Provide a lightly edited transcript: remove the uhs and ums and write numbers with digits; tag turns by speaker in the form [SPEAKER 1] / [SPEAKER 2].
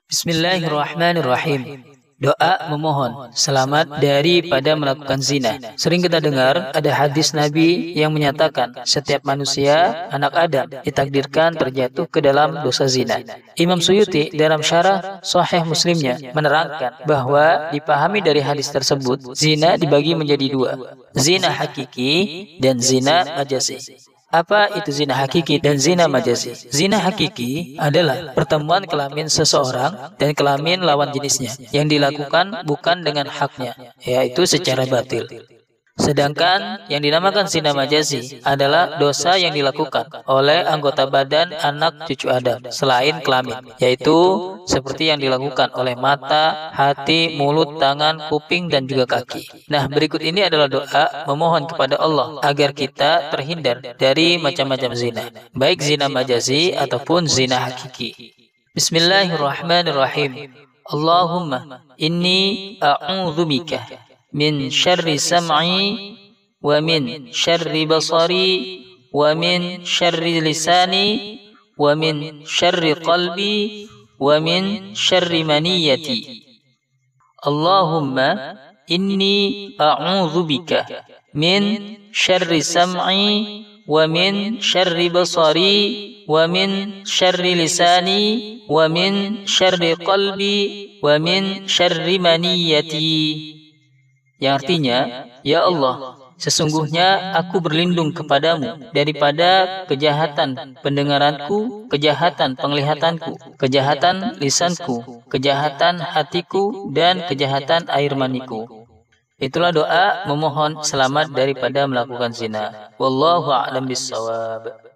[SPEAKER 1] Bismillahirrahmanirrahim. Doa memohon selamat daripada melakukan zina. Sering kita dengar ada hadis Nabi yang menyatakan setiap manusia, anak Adam, ditakdirkan terjatuh ke dalam dosa zina. Imam Suyuti dalam syarah Sahih Muslimnya menerangkan bahwa dipahami dari hadis tersebut, zina dibagi menjadi dua, zina hakiki dan zina majazi. Apa itu zina hakiki dan zina majazi? Zina hakiki adalah pertemuan kelamin seseorang dan kelamin lawan jenisnya yang dilakukan bukan dengan haknya, yaitu secara batil. Sedangkan yang dinamakan zina majazi adalah dosa yang dilakukan oleh anggota badan anak cucu Adam selain kelamin, yaitu seperti yang dilakukan oleh mata, hati, mulut, tangan, kuping, dan juga kaki. Nah, berikut ini adalah doa memohon kepada Allah agar kita terhindar dari macam-macam zina, baik zina majazi ataupun zina hakiki. Bismillahirrahmanirrahim. Allahumma inni a'udzubika min syarri sam'i wa min syarri basari wa min syarri lisani wa min syarri qalbi wa min syarri maniyati. Allahumma inni a'udzubika min syarri sam'i wa min syarri basari wa min syarri lisani wa min syarri qalbi wa min syarri maniyati. Yang artinya, ya Allah, sesungguhnya aku berlindung kepadamu daripada kejahatan pendengaranku, kejahatan penglihatanku, kejahatan lisanku, kejahatan hatiku, dan kejahatan air maniku. Itulah doa memohon selamat daripada melakukan zina. Wallahu a'lam bishawab.